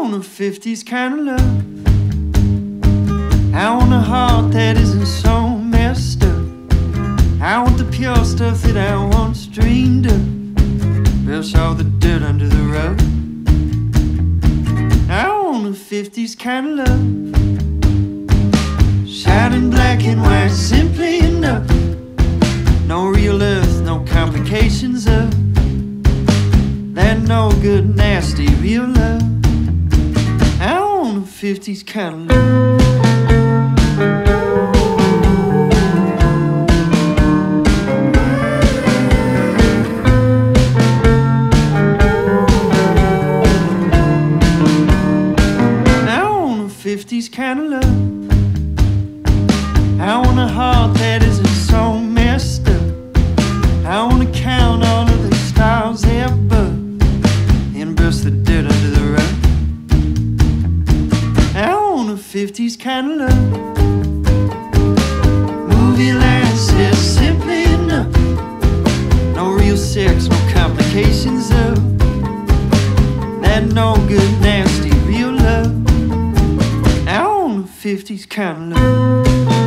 want a 50s kind of love. I want a heart that isn't so messed up. I want the pure stuff that I once dreamed of. Brush all the dirt under the rug. I want a 50s kind of love. Shining black and white, simply enough. No real earth, no complications of that no good, nasty real love. I want a 50s kind of love. I want a 50s kind of love. I want a heart that isn't so messed up. I want to count all of the stars above and burst the dirt under the rug. I want a 50s kind of love. Movie line says simply enough. No real sex, no complications of that no good, nasty real love. I want a 50s kind of love.